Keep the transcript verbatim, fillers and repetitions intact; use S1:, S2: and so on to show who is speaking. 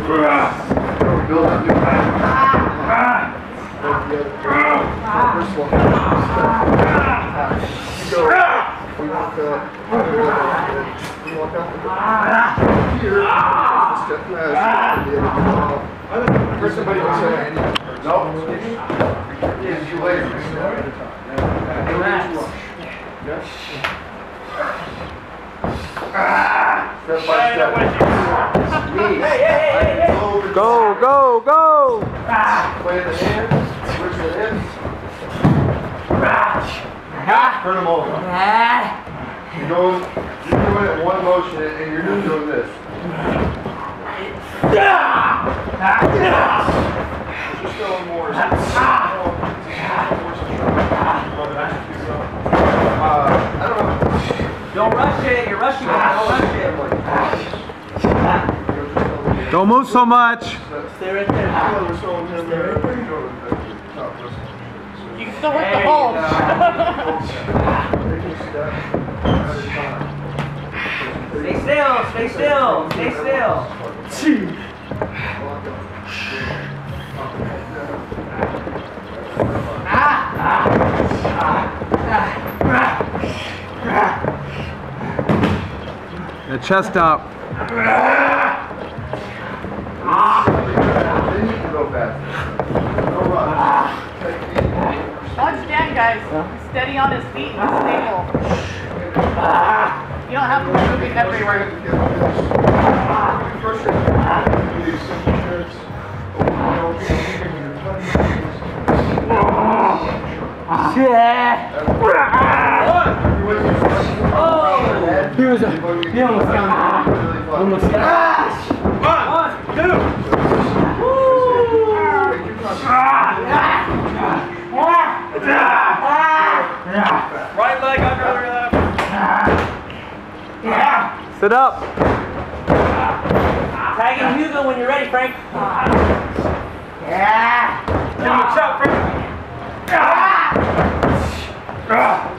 S1: Build up your back. First one. Go. We walk up. We walk out here. Step past. First somebody will say, no. Yes, you later. Step by step. Hey, hey, hey, hey.
S2: Go, go, go!
S1: Play the hands. Switch the hips. Turn them over. You're doing, you're doing it in one motion and you're just doing this. Just going more. Uh, I don't know.
S3: Don't rush it. You're rushing it. Don't rush it.
S2: Don't move so much.
S3: Stay right there.
S4: You can still work the hold.
S3: Stay still. Stay still. Stay still.
S2: The chest up.
S4: Watch Dan, guys. He's steady on his feet and stable. You don't have to be moving everywhere.
S3: He was a, he almost got me. Almost got me. One, two. Right leg under the left.
S2: Sit up.
S3: Tagging Hugo when you're ready, Frank. Yeah. Give him a shot, Frank.